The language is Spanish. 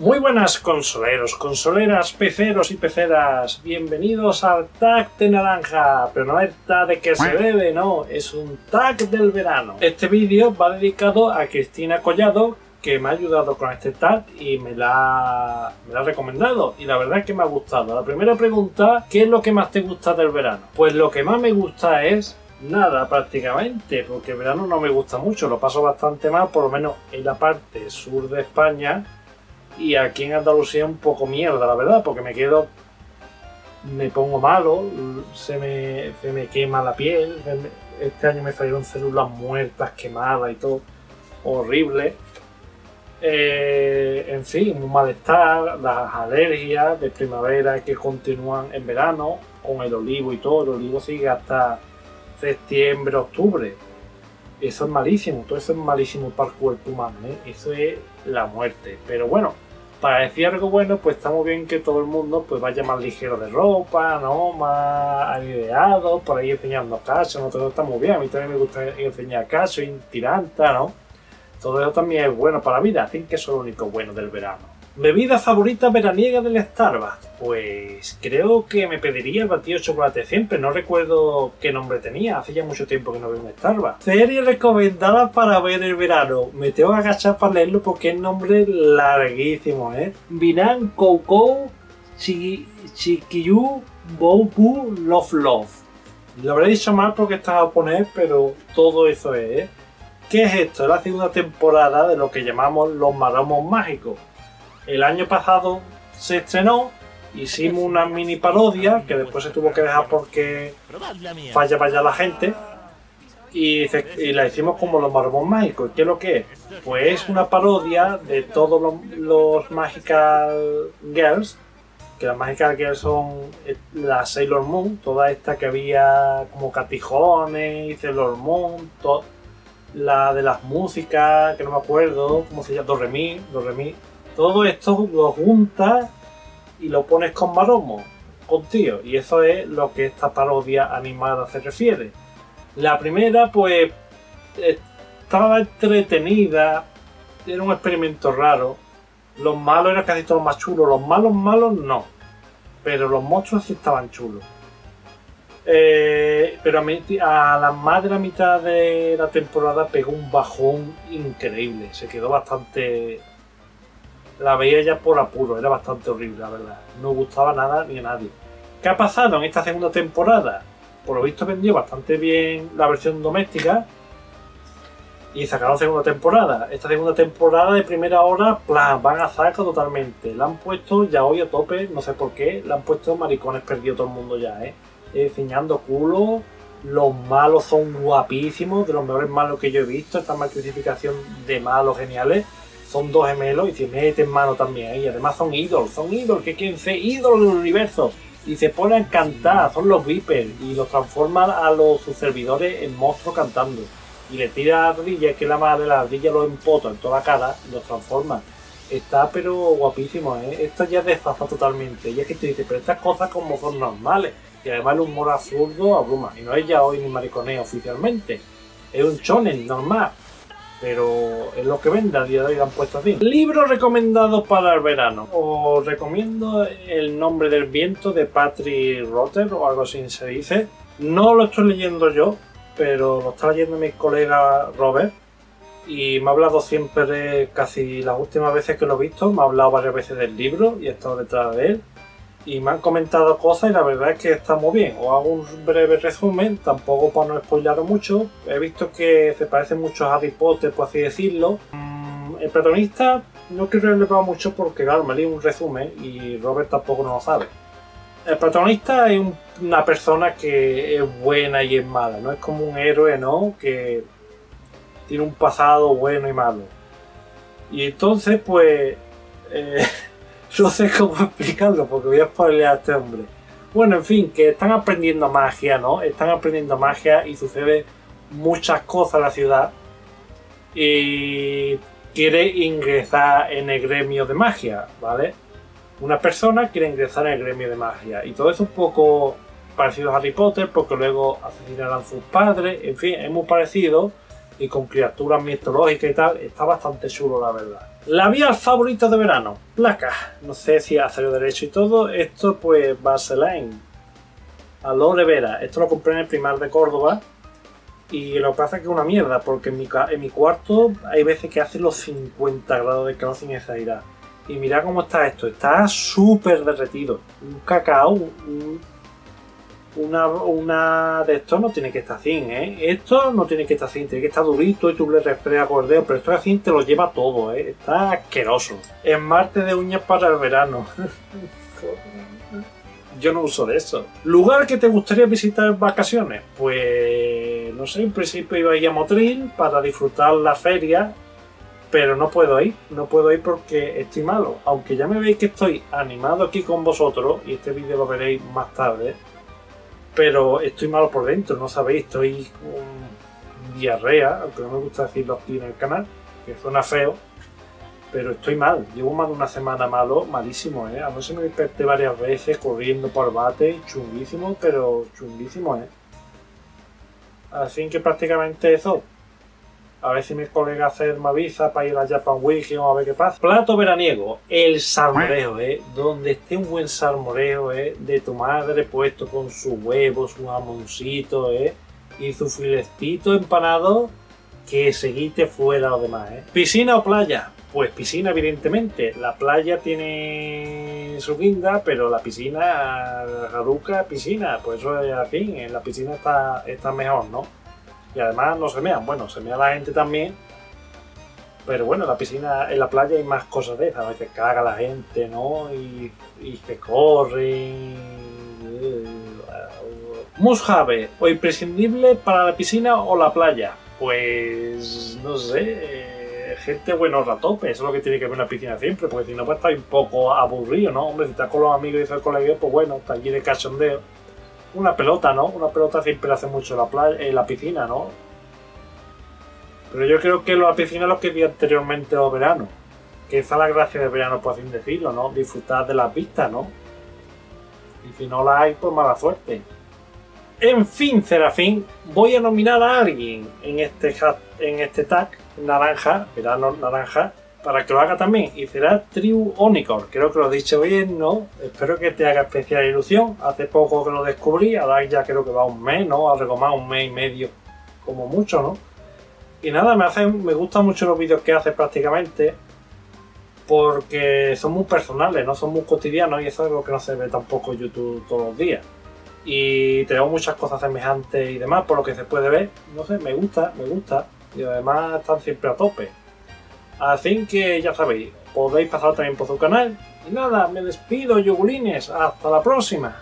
Muy buenas consoleros, consoleras, peceros y peceras, bienvenidos al tag de naranja, pero no el tag de que se bebe, no, es un tag del verano. Este vídeo va dedicado a Cristina Collado, que me ha ayudado con este tag y me la ha recomendado, y la verdad es que me ha gustado. La primera pregunta, ¿qué es lo que más te gusta del verano? Pues lo que más me gusta es nada prácticamente, porque el verano no me gusta mucho, lo paso bastante mal, por lo menos en la parte sur de España. Y aquí en Andalucía un poco mierda, la verdad, porque me pongo malo, se me quema la piel. Este año me salieron células muertas, quemadas y todo, horrible. En fin, un malestar, las alergias de primavera que continúan en verano, con el olivo y todo. El olivo sigue hasta septiembre, octubre. Eso es malísimo, todo eso es malísimo para el cuerpo humano, ¿eh? Eso es la muerte. Pero bueno, para decir algo bueno, pues está muy bien que todo el mundo pues vaya más ligero de ropa, ¿no? Más aliviado, por ahí enseñando cacho, ¿no? Todo está muy bien. A mí también me gusta enseñar cacho y tiranta, ¿no? Todo eso también es bueno para la vida, así que eso es lo único bueno del verano. ¿Bebida favorita veraniega del Starbucks? Pues creo que me pediría el batido de chocolate siempre, no recuerdo qué nombre tenía, hace ya mucho tiempo que no veo un Starbucks. Serie recomendada para ver el verano, me tengo que agachar para leerlo porque es nombre larguísimo, ¿eh? Binan Koukou Chikiyu Boubu Love Love. Lo habré dicho mal porque está japonés, pero todo eso es, ¿eh? ¿Qué es esto? Es la segunda temporada de lo que llamamos los maromos mágicos. El año pasado se estrenó, hicimos una mini parodia que después se tuvo que dejar porque fallaba ya la gente y la hicimos como los maromos mágicos. ¿Qué es lo que es? Pues es una parodia de todos los Magical Girls, que las Magical Girls son la Sailor Moon, toda esta que había como Catijones y Sailor Moon, la de las músicas, que no me acuerdo cómo se llama, Do Re Mi. Todo esto lo juntas y lo pones con maromo, con tío, y eso es lo que esta parodia animada se refiere. La primera, pues, estaba entretenida, era un experimento raro. Los malos eran casi todos más chulos, los malos no, pero los monstruos sí estaban chulos. Pero a la más de la mitad de la temporada pegó un bajón increíble, se quedó bastante... La veía ya por apuro, era bastante horrible, la verdad. No gustaba nada ni a nadie. ¿Qué ha pasado en esta segunda temporada? Por lo visto vendió bastante bien la versión doméstica y sacaron segunda temporada. Esta segunda temporada de primera hora, plan, van a saco totalmente. La han puesto ya hoy a tope, no sé por qué. La han puesto maricones perdido todo el mundo ya, enseñando culo. Los malos son guapísimos, de los mejores malos que yo he visto. Esta más clasificación de malos geniales. Son dos gemelos y se meten mano también. Y además son ídolos, que quieren ser ídolos del universo. Y se ponen a cantar, son los Vipers. Y los transforman a sus servidores en monstruos cantando. Y le tira a la ardilla, que es la madre de la ardilla, los empota en toda la cara y los transforma. Está pero guapísimo, Esto ya desfasa totalmente. Y es que tú dices, pero estas cosas como son normales. Y además el humor absurdo abruma. Y no es ya hoy ni mariconeo oficialmente. Es un shonen normal. Pero es lo que vende, al día de hoy lo han puesto así. Libro recomendado para el verano. Os recomiendo El nombre del viento de Patrick Rothfuss o algo así se dice. No lo estoy leyendo yo, pero lo está leyendo mi colega Robert. Y me ha hablado siempre, casi las últimas veces que lo he visto, me ha hablado varias veces del libro y he estado detrás de él. Y me han comentado cosas y la verdad es que está muy bien. Os hago un breve resumen, tampoco para no spoilaros mucho. He visto que se parece mucho a Harry Potter, por así decirlo. El protagonista no quiero relevar mucho porque claro, me leí un resumen y Robert tampoco no lo sabe. El protagonista es una persona que es buena y es mala, no es como un héroe, ¿no? Que tiene un pasado bueno y malo. Y entonces pues... no sé cómo explicarlo porque voy a spoilear a este hombre. Bueno, en fin, que están aprendiendo magia, ¿no? Están aprendiendo magia y sucede muchas cosas en la ciudad. Y quiere ingresar en el gremio de magia, ¿vale? Una persona quiere ingresar en el gremio de magia. Y todo eso es un poco parecido a Harry Potter porque luego asesinarán a sus padres. En fin, es muy parecido. y con criaturas mitológicas y tal. Está bastante chulo, la verdad. Labial favorito de verano, placa. No sé si hacerlo derecho y todo. Esto pues Vaseline Aloe Vera. Esto lo compré en el Primar de Córdoba. Y lo que pasa es que es una mierda, porque en mi cuarto hay veces que hace los 50 grados de calor sin exagerar. Y mira cómo está esto, está súper derretido. Un cacao, una de esto no tiene que estar así, ¿eh? Esto no tiene que estar así, tiene que estar durito y tú le refregas con el dedo, pero esto así te lo lleva todo, ¿eh? Está asqueroso. Esmalte de uñas para el verano. Yo no uso de eso. ¿Lugar que te gustaría visitar en vacaciones? Pues no sé, en principio iba a ir a Motril para disfrutar la feria, pero no puedo ir porque estoy malo. Aunque ya me veis que estoy animado aquí con vosotros, y este vídeo lo veréis más tarde, pero estoy malo por dentro, no sabéis, estoy con diarrea, aunque no me gusta decirlo aquí en el canal, que suena feo. Pero estoy mal, llevo más de una semana malo, malísimo, ¿eh? A no ser me desperté varias veces corriendo por bate, chunguísimo, pero chunguísimo, ¿eh? Así que prácticamente eso. A ver si mi colega hacer me avisa para ir a Japan Week y vamos a ver qué pasa. Plato veraniego, el salmorejo, ¿eh? Donde esté un buen salmorejo, ¿eh? De tu madre puesto con su huevo, su jamoncito, ¿eh? Y su filetito empanado, que se quite fuera lo demás, ¿eh? ¿Piscina o playa? Pues piscina, evidentemente. La playa tiene su guinda, pero la piscina, Jaruca, piscina, pues eso es así. En la piscina está mejor, ¿no? Y además no se mean. Bueno, se mea la gente también. Pero bueno, la piscina, en la playa hay más cosas de esas. A veces caga la gente, ¿no? Y se corre. Must-have, o imprescindible para la piscina o la playa. Pues no sé. Gente buenos a tope, eso es lo que tiene que ver una piscina siempre, porque si no pues está un poco aburrido, ¿no? Hombre, si estás con los amigos y estás con la guía, pues bueno, está allí de cachondeo. Una pelota, ¿no? Una pelota siempre hace mucho en la piscina, ¿no? Pero yo creo que la piscina es lo que vi anteriormente los veranos. Que esa es la gracia del verano, por así decirlo, ¿no? Disfrutar de las vistas, ¿no? Y si no la hay, pues mala suerte. En fin, Serafín, voy a nominar a alguien en este tag naranja, verano naranja, para que lo haga también. Y será Triu Onicor. Creo que lo he dicho bien, ¿no? Espero que te haga especial ilusión. Hace poco que lo descubrí, ahora ya creo que va un mes, ¿no? Algo más, un mes y medio, como mucho, ¿no? Y nada, me gustan mucho los vídeos que hace prácticamente, porque son muy personales, no son muy cotidianos, y eso es lo que no se ve tampoco en YouTube todos los días. Y tenemos muchas cosas semejantes y demás, por lo que se puede ver. No sé, me gusta. Y además están siempre a tope. Así que ya sabéis, podéis pasar también por su canal. Y nada, me despido, yogurines. Hasta la próxima.